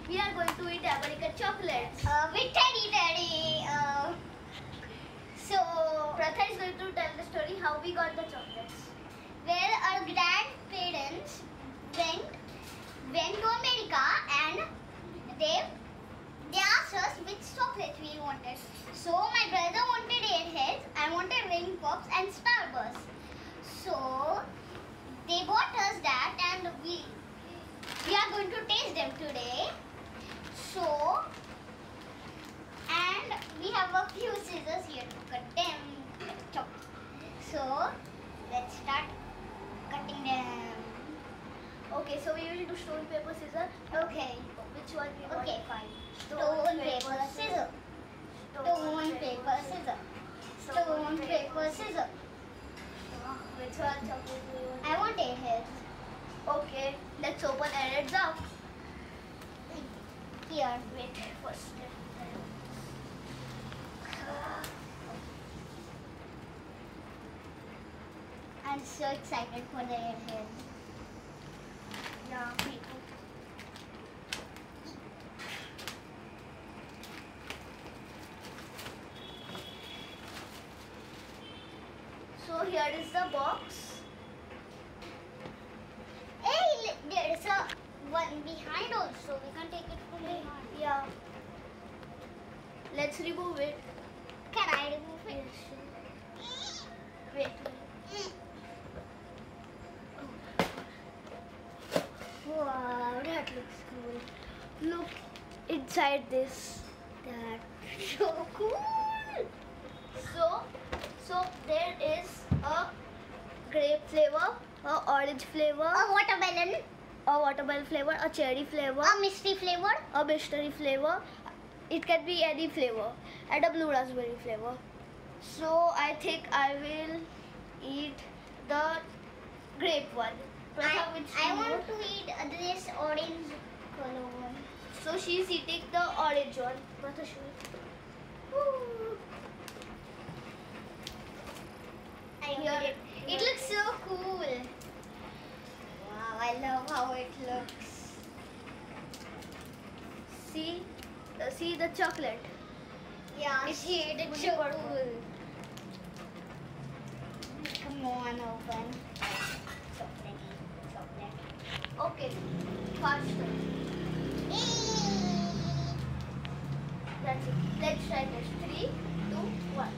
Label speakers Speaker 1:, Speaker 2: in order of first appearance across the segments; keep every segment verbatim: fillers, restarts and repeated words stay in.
Speaker 1: we are going to eat American chocolates.
Speaker 2: Uh, with Teddy Daddy. Uh, so,
Speaker 1: Pratha is going to tell the story how we got the chocolates.
Speaker 2: well, our grandparents went went to America and they they asked us which chocolate we wanted. So my brother wanted Airheads, I wanted Ring Pops and Starburst. So they bought us that and we we are going to taste them today. So and we have a few scissors here to cut them. Chop. So let's start cutting them.
Speaker 1: Okay, so we will do stone, paper, scissors.
Speaker 2: Okay.
Speaker 1: Which one we want?
Speaker 2: Okay, fine. Stone, paper, scissors. Stone, paper, scissors. Stone, paper, scissors.
Speaker 1: Which one chocolate do you want?
Speaker 2: I want Airheads.
Speaker 1: Okay, let's open Airheads up.
Speaker 2: Here.
Speaker 1: Wait, first.
Speaker 2: I'm so excited for the Airheads.
Speaker 1: Yeah, me too. So here is the box.
Speaker 2: Hey, li- there is a one behind also. We can take it from behind.
Speaker 1: Yeah. Let's remove it.
Speaker 2: Can I remove it?
Speaker 1: Wait.
Speaker 2: Wow, that looks cool.
Speaker 1: Look inside this.
Speaker 2: That's so cool.
Speaker 1: So, so there is a grape flavor, a orange flavor,
Speaker 2: A watermelon,
Speaker 1: a watermelon flavor, a cherry flavor,
Speaker 2: a mystery flavor,
Speaker 1: a mystery flavor. It can be any flavor, and a blue raspberry flavor. So I think I will eat the grape one.
Speaker 2: I,
Speaker 1: Pratha, which
Speaker 2: I
Speaker 1: you
Speaker 2: want to eat uh, this orange color one.
Speaker 1: So she's eating the orange one. Pratha, show it.
Speaker 2: Woo. I
Speaker 1: Here
Speaker 2: want it.
Speaker 1: it-
Speaker 2: It looks so cool. Wow, I love how it looks.
Speaker 1: See, uh, see the chocolate.
Speaker 2: Yeah,
Speaker 1: It's
Speaker 2: see it. It's
Speaker 1: fully
Speaker 2: so
Speaker 1: purple.
Speaker 2: cool. Come on, open. Chocolate, chocolate.
Speaker 1: Okay, faster. That's it. Let's try this. Three, two, one.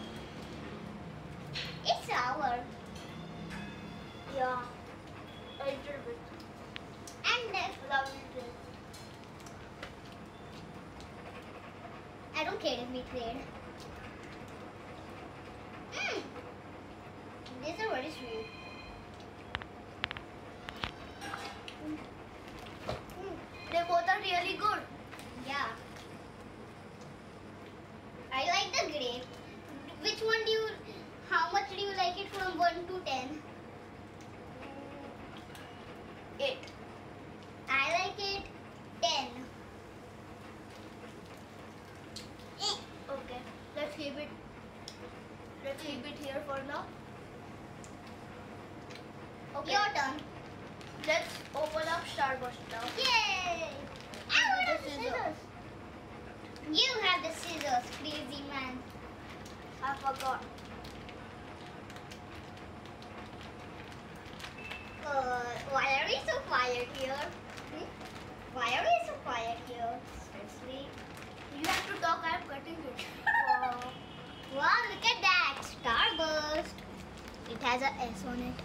Speaker 2: It's sour.
Speaker 1: Yeah, a little bit.
Speaker 2: And then,
Speaker 1: Lovely taste.
Speaker 2: I don't care if we trade. Mm. These are very sweet.
Speaker 1: They both are really good.
Speaker 2: Yeah. I like the grape. Which one do you, how much do you like it from one to ten?
Speaker 1: Eight.
Speaker 2: I like it ten.
Speaker 1: Okay, let's keep it. Let's keep it here for now. Okay.
Speaker 2: Your turn.
Speaker 1: Let's open up Starburst now.
Speaker 2: Yay! I
Speaker 1: The
Speaker 2: want the
Speaker 1: scissors.
Speaker 2: scissors. You have the scissors, crazy man.
Speaker 1: I forgot.
Speaker 2: Uh, why are we so quiet here? Hmm? Why are we so quiet here? Seriously?
Speaker 1: You have to talk. I'm cutting it.
Speaker 2: Wow. Wow, look at that. Starburst. It has a S on it.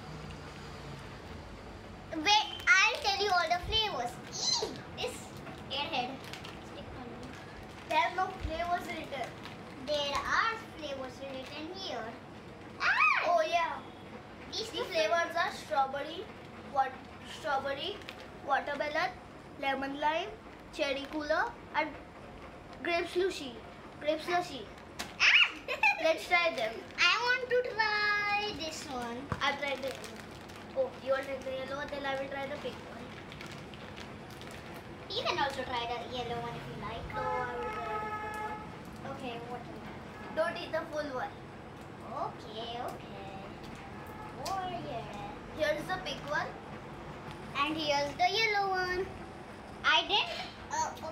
Speaker 2: Wait, I'll tell you all the flavors. Eee, this airhead. Stick on me.
Speaker 1: There are no flavors written.
Speaker 2: There are flavors written here. Ah!
Speaker 1: Oh yeah.
Speaker 2: These
Speaker 1: The
Speaker 2: two
Speaker 1: flavors are strawberry, what strawberry, watermelon, lemon lime, cherry cooler, and grape slushy. Grape slushy.
Speaker 2: Ah!
Speaker 1: Let's try them.
Speaker 2: I want to try this one.
Speaker 1: I'll try the. Oh, you will try the yellow one, then I will try the pink one.
Speaker 2: You can also try the yellow one if you like.
Speaker 1: No, I will try the pink one.
Speaker 2: Okay, what?
Speaker 1: Don't eat the full one.
Speaker 2: Okay, okay. Oh yeah.
Speaker 1: Here is the pink one.
Speaker 2: And here's the yellow one. I didn't. Uh,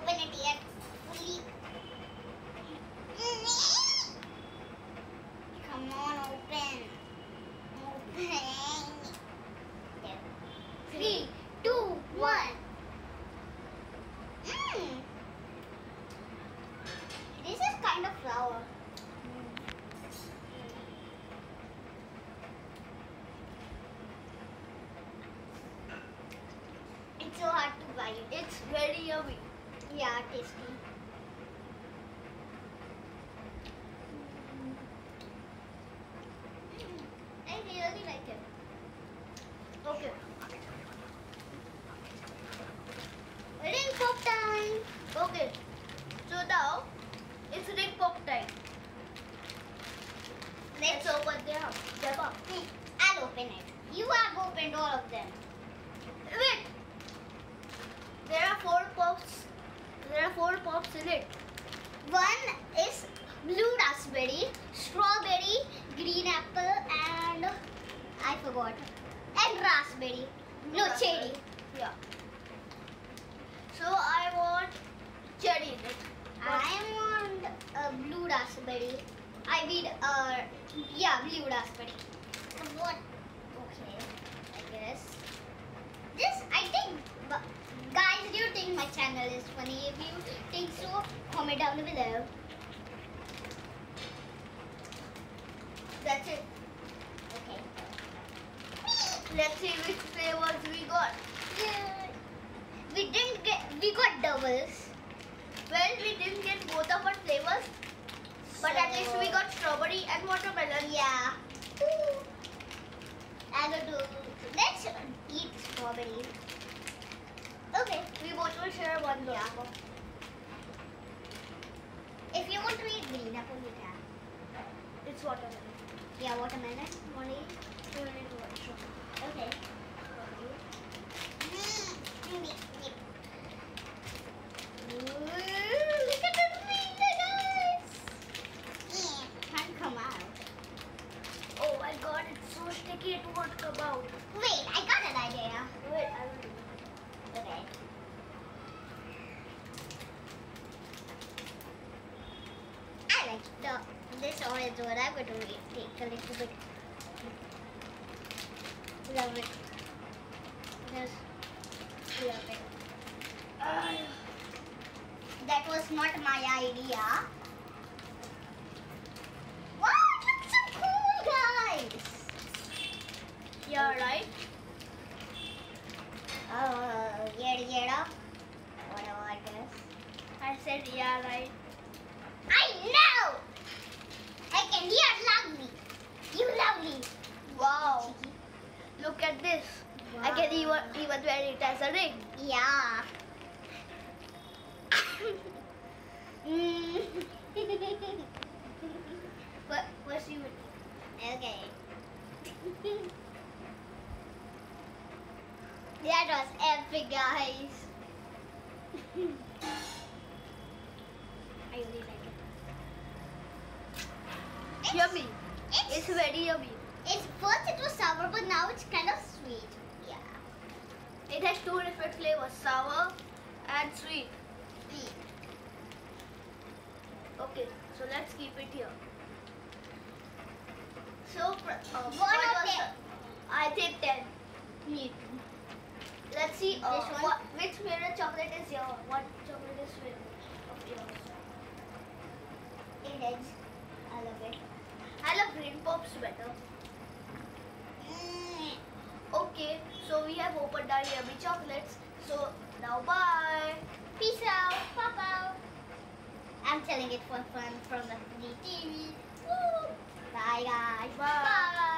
Speaker 1: it's very yummy.
Speaker 2: Yeah, tasty. I really like it.
Speaker 1: Okay.
Speaker 2: Ring pop time.
Speaker 1: Okay. So now it's ring pop time. Let's open them up. Them up.
Speaker 2: Hmm, I'll open it. You have opened all of them.
Speaker 1: Wait. There are four pops. There are four pops in it.
Speaker 2: One is blue raspberry, strawberry, green apple, and I forgot. And raspberry. No, cherry.
Speaker 1: Yeah. So I want cherry in it.
Speaker 2: I want a blue raspberry. I mean, uh, yeah, blue raspberry. What? Okay, I guess. This, I think, bu- guys, do you think my channel is funny? If you think so, comment down below.
Speaker 1: That's it.
Speaker 2: Okay.
Speaker 1: Let's see which flavors we got.
Speaker 2: Yeah. We didn't get, we got doubles.
Speaker 1: Well, we didn't get both of our flavors, but at least we got strawberry and watermelon.
Speaker 2: Yeah. I will do. Let's eat strawberry. Okay.
Speaker 1: We both will share one
Speaker 2: Yeah.
Speaker 1: lollipop.
Speaker 2: If you want to eat green apple, you can.
Speaker 1: It's watermelon.
Speaker 2: Yeah, watermelon. Want to eat?
Speaker 1: We will need one strawberry.
Speaker 2: Okay. Look at the finger, guys. Can't come out.
Speaker 1: Oh my god, it's so sticky it won't come out.
Speaker 2: Wait, I got an idea.
Speaker 1: Wait, I will do it.
Speaker 2: Okay. I like the this orange one. I'm going to take a little bit. Love it. Just love it.
Speaker 1: Ah,
Speaker 2: That was not my idea. Wow, it looks so cool, guys.
Speaker 1: yeah, right?
Speaker 2: Oh, yeah, yeah. Whatever, I guess.
Speaker 1: I said yeah, right?
Speaker 2: I know. I can hear lovely. You lovely.
Speaker 1: Wow. Look at this. I can even, even wear it as a ring.
Speaker 2: Yeah. mm.
Speaker 1: What, what's you
Speaker 2: Okay. That was epic, guys. I really like it. It's,
Speaker 1: Yummy.
Speaker 2: It's,
Speaker 1: It's very yummy.
Speaker 2: it's first it was sour, but now it's kind of sweet. Yeah.
Speaker 1: It has two different flavors, sour and sweet.
Speaker 2: Mm.
Speaker 1: Okay, so let's keep it here. So, pr- uh,
Speaker 2: One
Speaker 1: what
Speaker 2: of
Speaker 1: was
Speaker 2: them.
Speaker 1: the- I take ten.
Speaker 2: Me too.
Speaker 1: Let's see uh,
Speaker 2: This one?
Speaker 1: what, which favorite chocolate is your what chocolate is favorite of yours.
Speaker 2: It is. I love it.
Speaker 1: I love green pops better.
Speaker 2: Mm.
Speaker 1: Okay, so we have opened our yummy chocolates. So now bye.
Speaker 2: Peace out. Pop out. I'm telling it for fun from the T V. Woo. Bye, guys.
Speaker 1: Bye.
Speaker 2: Bye.